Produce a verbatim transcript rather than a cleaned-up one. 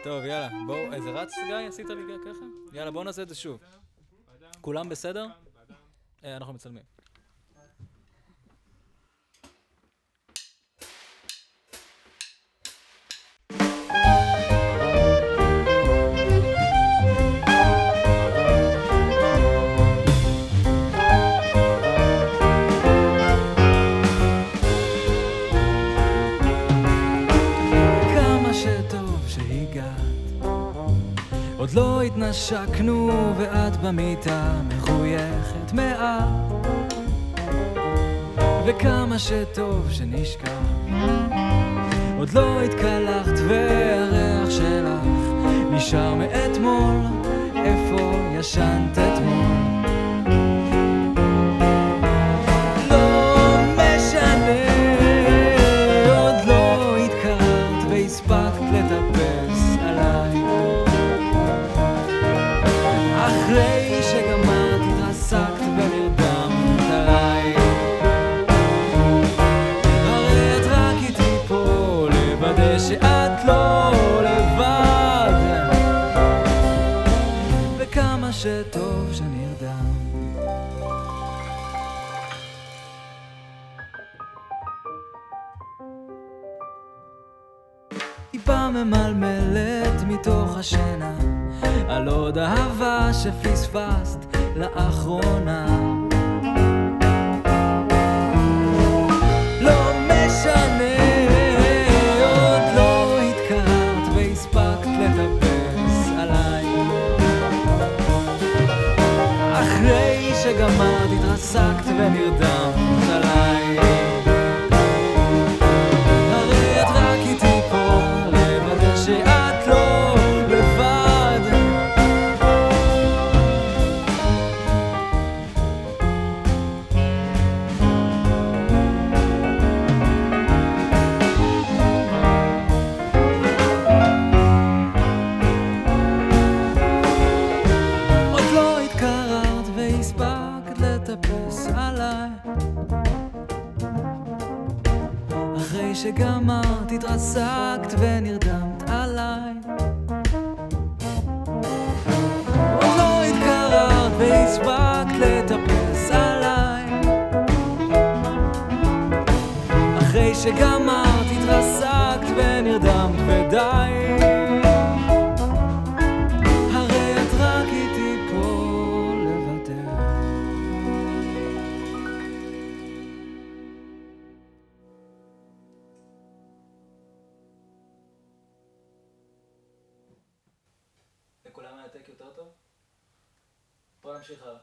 טוב, יאללה, בואו, איזה רץ גיא, עשית לי גיא ככה? יאללה, בואו נעשה את זה שוב. כולם בסדר? אה, אנחנו מצלמים. עוד לא התנשקנו ואת במיטה מחויכת מעט, וכמה שטוב שנשכח. עוד לא התקלחת והריח שלך נשאר מאתמול, איפה ישנת אתמול? לא משנה, עוד לא התקררת והספקת לטפס עליי, אחרי שגמרת התרסקת ונרדמת עליי. הרי את רק איתי פה לוודא שאת לא לבד, וכמה שטוב שנרדם. טיפה ממלמלת מתוך השינה על עוד אהבה שפספסת לאחרונה. לא משנה, עוד לא התקררת והספקת לטפס עליי, אחרי שגמרת התרסקת ונרדמת עליי. הרי את רק איתי פה לוודא שאת לא לבד, אחרי שגמרת התרסקת ונרדמת עליי. עוד לא התקררת והספקת לטפס עליי, אחרי שגמרת התרסקת ונרדמת ודי. הרי את רק איתי פה לוותר. לכולם העתק יותר טוב? בוא נמשיך הלאה.